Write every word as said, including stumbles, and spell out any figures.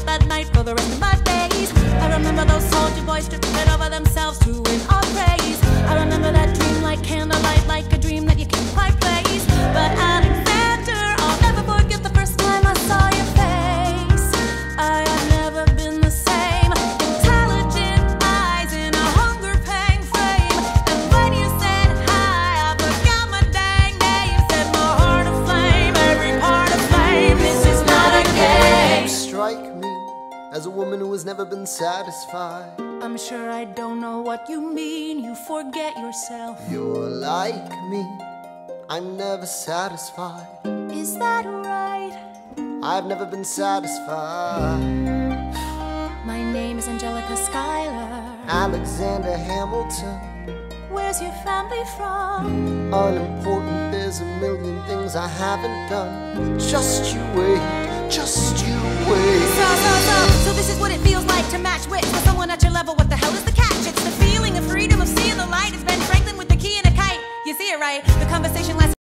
that night for the rest of my days. I remember those soldier boys stripping it over themselves to win our praise. I remember that dream like candlelight, like a dream that you can't quite place. But Alexander, I'll never forget the first time I saw your face. I have never been the same. Intelligent eyes in a hunger-pang frame. And when you said hi, I forgot my dang name. Set my heart aflame, every part aflame. This is not a game. You strike me as a woman who has never been satisfied. I'm sure I don't know what you mean. You forget yourself. You're like me, I'm never satisfied. Is that right? I've never been satisfied. My name is Angelica Schuyler. Alexander Hamilton. Where's your family from? Unimportant, there's a million things I haven't done. Just you wait, just you wait. So, so, so, so this is what it feels like to match wits with someone at your level. What the hell is that?